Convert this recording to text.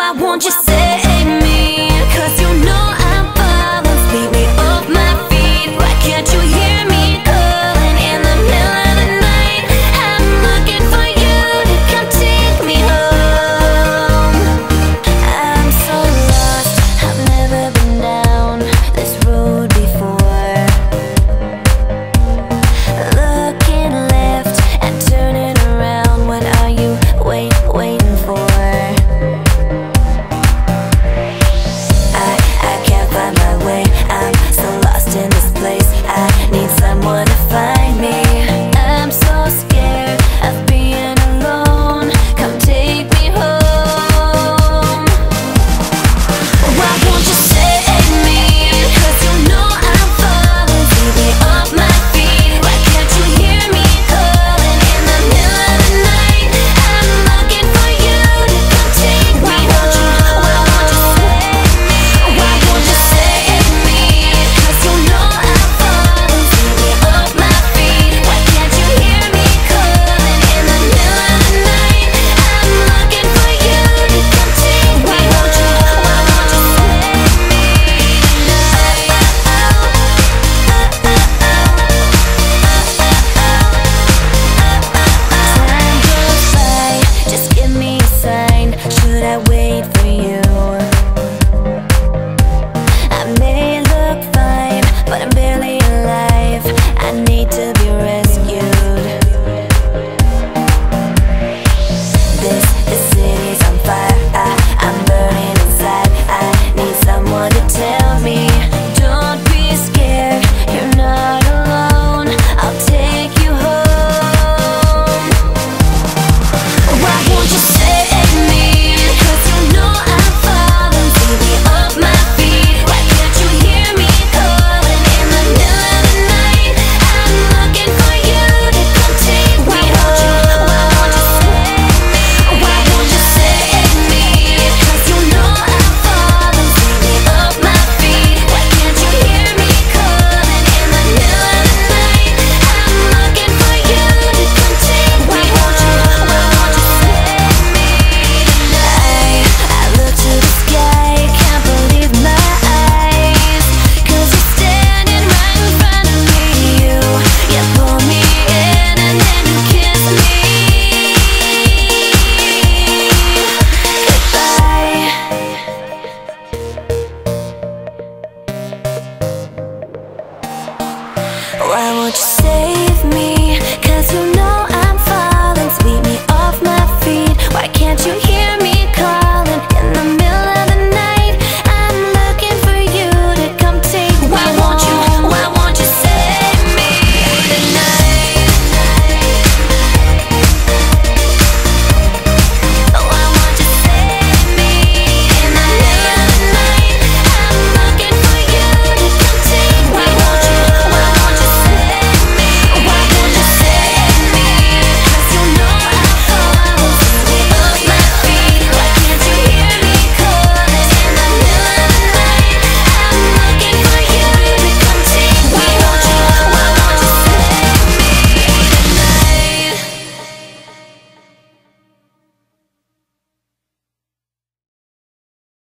Why won't you save me? 'Cause you know I'm falling. Sweep me off my feet. Why can't you hear me calling in the middle of the night? I'm looking for you to come take me home. I'm so lost, I've never been down this road before. Looking left and turning around. What are you waiting for? I can't find my way. I'm so lost in this place. I need someone to find me. I'm so scared of being alone. Come take me home. Why won't you save me? 'Cause you know I'm falling. Sweep me off my feet. Why can't you hear me calling in the middle of the night? I'm looking for you to come take me home. Why won't you save me? Why won't you save me? 'Cause you know I'm falling. Sweep me off my feet. Why can't you hear me calling in the middle of the night? I'm looking for you to come take me home. Why won't you save me? Time goes by, just give me a sign. Should I wait for you? I may look fine, but I'm barely alive. I need to be rescued. This city's on fire. I'm burning inside. I need someone to tell me. Don't be scared, you're not alone. I'll take you home. Why won't you save me? 'Cause you know I'm falling. Sweep me off my feet. Why can't you hear me calling in the middle of the night? I'm looking for you to come take me home. Why won't you save me? Why won't you save me? 'Cause you know I'm falling. Sweep me off my feet. Why can't you hear me calling in the middle of the night? I'm looking for you to come take me home. Why won't you save me? I look to the sky, can't believe my eyes. 'Cause you're standing right in front of me. You pull me in and then you kiss me goodbye. Why won't you say